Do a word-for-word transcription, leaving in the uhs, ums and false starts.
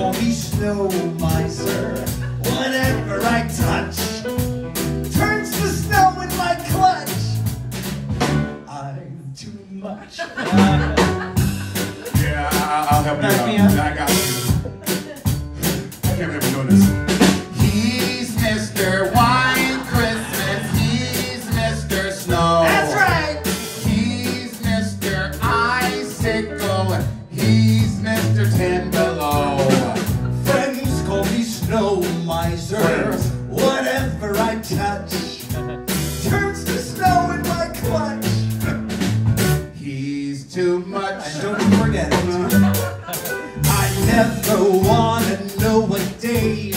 call me snow miser. Whatever I touch turns to snow in my clutch. I'm too much. Yeah, I'll, I'll help you out. I got you. I can't remember doing this. He's Mister White Christmas. He's Mister Snow. That's right. He's Mister Icicle. He's Mister Ten Below. Friends call me snow miser. Friends. Whatever I touch turns to snow in my clutch. He's too much. And don't forget it. I never wanna know what day